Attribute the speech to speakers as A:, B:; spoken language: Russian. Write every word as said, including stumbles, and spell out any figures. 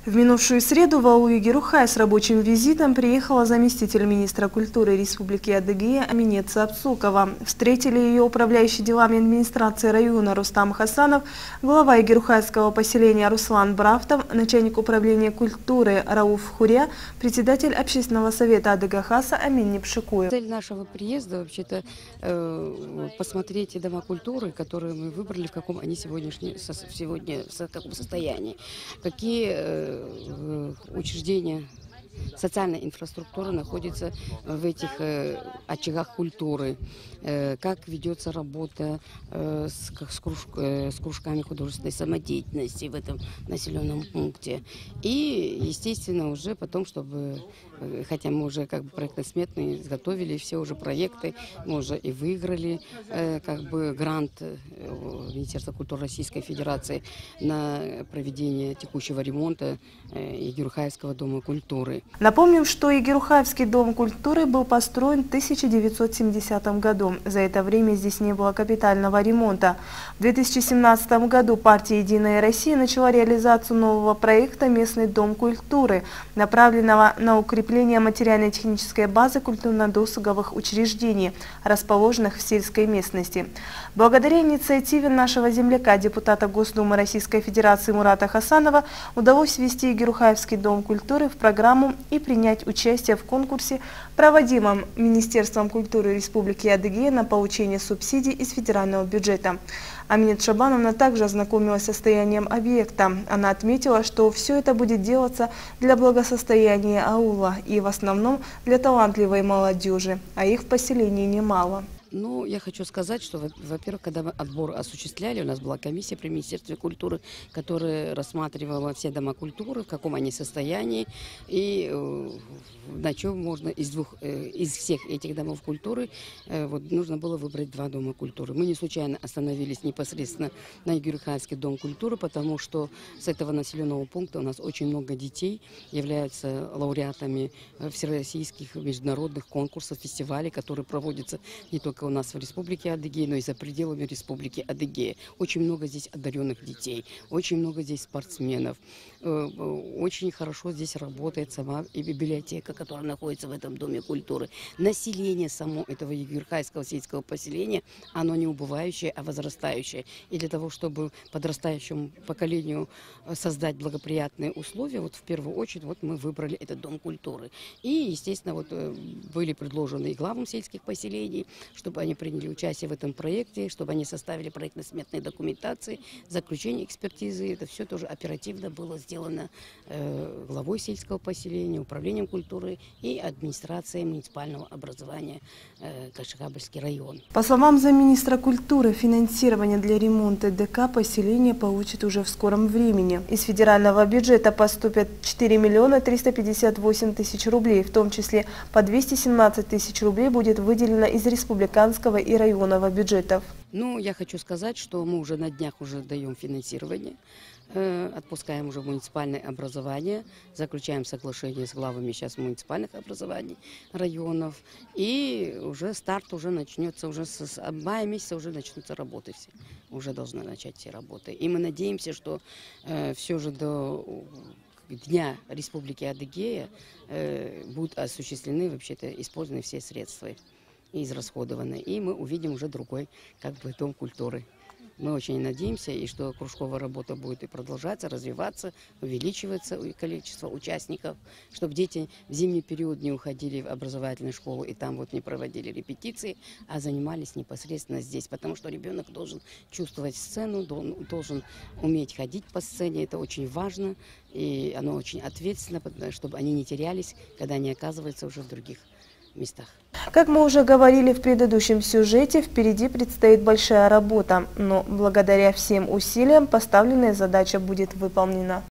A: В минувшую среду в аул Егерухай с рабочим визитом приехала заместитель министра культуры Республики Адыгея Аминет Сапцукова. Встретили ее управляющий делами администрации района Рустам Хасанов, глава Егерухайского поселения Руслан Брафтов, начальник управления культуры Рауф Хуря, председатель общественного совета Адыгахаса Амин Непшикуев.
B: Цель нашего приезда вообще-то э, посмотреть дома культуры, которые мы выбрали, в каком они сегодняшние, сегодня в каком состоянии, какие э, учреждения социальной инфраструктуры находятся в этих э, очагах культуры, э, как ведется работа э, с, с, круж, э, с кружками художественной самодеятельности в этом населенном пункте. И, естественно, уже потом, чтобы, э, хотя мы уже как бы проектно-сметные изготовили все уже проекты, мы уже и выиграли э, как бы грант э, Министерства культуры Российской Федерации на проведение текущего ремонта э, Егерухайского дома культуры.
A: Напомним, что Егерухаевский дом культуры был построен в тысяча девятьсот семидесятом году. За это время здесь не было капитального ремонта. В две тысячи семнадцатом году партия «Единая Россия» начала реализацию нового проекта «Местный дом культуры», направленного на укрепление материально-технической базы культурно-досуговых учреждений, расположенных в сельской местности. Благодаря инициативе нашего земляка, депутата Госдумы Российской Федерации Мурата Хасанова, удалось ввести Егерухаевский дом культуры в программу и принять участие в конкурсе, проводимом Министерством культуры Республики Адыгея на получение субсидий из федерального бюджета. Аминет Шабановна также ознакомилась с состоянием объекта. Она отметила, что все это будет делаться для благосостояния аула и в основном для талантливой молодежи, а их в поселении немало.
B: Ну, я хочу сказать, что, во-первых, когда мы отбор осуществляли, у нас была комиссия при Министерстве культуры, которая рассматривала все дома культуры, в каком они состоянии, и э, на чем можно из двух, э, из всех этих домов культуры, э, вот, нужно было выбрать два дома культуры. Мы не случайно остановились непосредственно на Егерухайский дом культуры, потому что с этого населенного пункта у нас очень много детей являются лауреатами всероссийских международных конкурсов, фестивалей, которые проводятся не только у нас в Республике Адыгея, но и за пределами Республики Адыгея. Очень много здесь одаренных детей, очень много здесь спортсменов. Очень хорошо здесь работает сама и библиотека, которая находится в этом доме культуры. Население само этого Егерухайского сельского поселения, оно не убывающее, а возрастающее. И для того, чтобы подрастающему поколению создать благоприятные условия, вот в первую очередь вот мы выбрали этот дом культуры. И, естественно, вот были предложены и главам сельских поселений, чтобы они приняли участие в этом проекте, чтобы они составили проектно-сметные документации, заключение экспертизы. Это все тоже оперативно было сделано э, главой сельского поселения, управлением культуры и администрацией муниципального образования э, Кашгабальский район.
A: По словам замминистра культуры, финансирование для ремонта ДК поселения получит уже в скором времени. Из федерального бюджета поступят четыре миллиона триста пятьдесят восемь тысяч рублей, в том числе по двести семнадцать тысяч рублей будет выделено из республиканского и районного бюджетов.
B: Ну, я хочу сказать, что мы уже на днях уже даем финансирование, э, отпускаем уже муниципальное образование, заключаем соглашение с главами сейчас муниципальных образований районов, и уже старт уже начнется, уже с, с мая месяца уже начнутся работы все, уже должны начать все работы. И мы надеемся, что э, все же до Дня Республики Адыгея э, будут осуществлены, вообще-то использованы все средства израсходованы, и мы увидим уже другой как бы дом культуры. Мы очень надеемся, и что кружковая работа будет и продолжаться, развиваться, увеличиваться количество участников, чтобы дети в зимний период не уходили в образовательную школу и там вот не проводили репетиции, а занимались непосредственно здесь, потому что ребенок должен чувствовать сцену, должен уметь ходить по сцене, это очень важно, и оно очень ответственно, чтобы они не терялись, когда они оказываются уже в других местах.
A: Как мы уже говорили в предыдущем сюжете, впереди предстоит большая работа, но благодаря всем усилиям поставленная задача будет выполнена.